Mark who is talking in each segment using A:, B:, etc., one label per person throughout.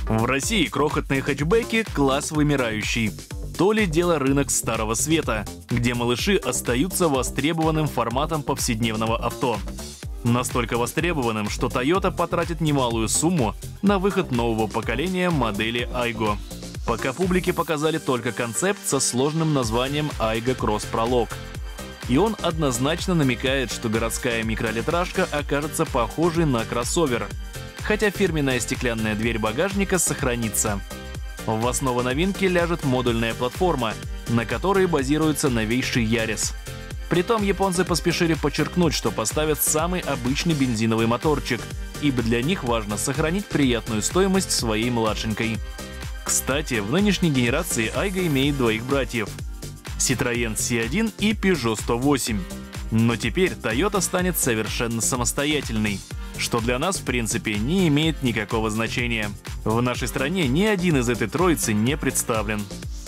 A: В России крохотные хэтчбеки – класс вымирающий. То ли дело рынок Старого Света, где малыши остаются востребованным форматом повседневного авто. Настолько востребованным, что Toyota потратит немалую сумму на выход нового поколения модели Aygo. Пока публике показали только концепт со сложным названием Aygo Cross Prologue. И он однозначно намекает, что городская микролитражка окажется похожей на кроссовер, хотя фирменная стеклянная дверь багажника сохранится. В основу новинки ляжет модульная платформа, на которой базируется новейший Yaris. Притом японцы поспешили подчеркнуть, что поставят самый обычный бензиновый моторчик, ибо для них важно сохранить приятную стоимость своей младшенькой. Кстати, в нынешней генерации Aygo имеет двоих братьев – Citroën C1 и Peugeot 108. Но теперь Toyota станет совершенно самостоятельной, что для нас, в принципе, не имеет никакого значения. В нашей стране ни один из этой троицы не представлен.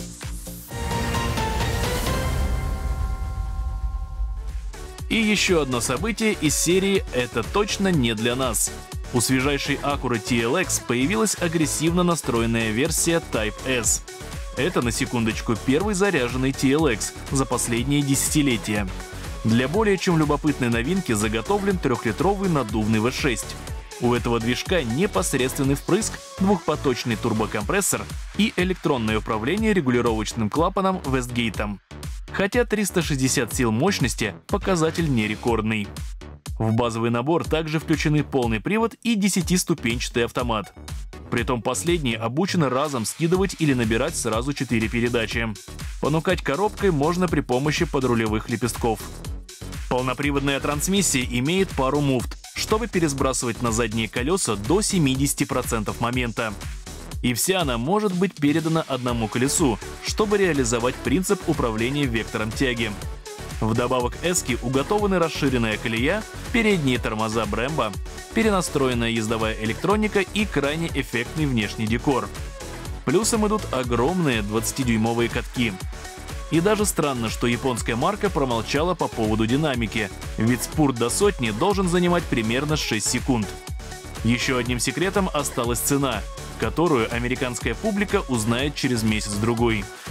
A: И еще одно событие из серии «Это точно не для нас». У свежайшей Acura TLX появилась агрессивно настроенная версия Type S. Это, на секундочку, первый заряженный TLX за последние десятилетия. Для более чем любопытной новинки заготовлен 3-литровый наддувный V6. У этого движка непосредственный впрыск, двухпоточный турбокомпрессор и электронное управление регулировочным клапаном Westgate. Хотя 360 сил мощности – показатель не рекордный. В базовый набор также включены полный привод и 10-ступенчатый автомат. Притом последний обучен разом скидывать или набирать сразу 4 передачи. Понукать коробкой можно при помощи подрулевых лепестков. Полноприводная трансмиссия имеет пару муфт, чтобы пересбрасывать на задние колеса до 70% момента. И вся она может быть передана одному колесу, чтобы реализовать принцип управления вектором тяги. Вдобавок S-ки уготованы расширенная колея, передние тормоза Brembo, перенастроенная ездовая электроника и крайне эффектный внешний декор. Плюсом идут огромные 20-дюймовые катки. И даже странно, что японская марка промолчала по поводу динамики, ведь спурт до сотни должен занимать примерно 6 секунд. Еще одним секретом осталась цена, которую американская публика узнает через месяц-другой.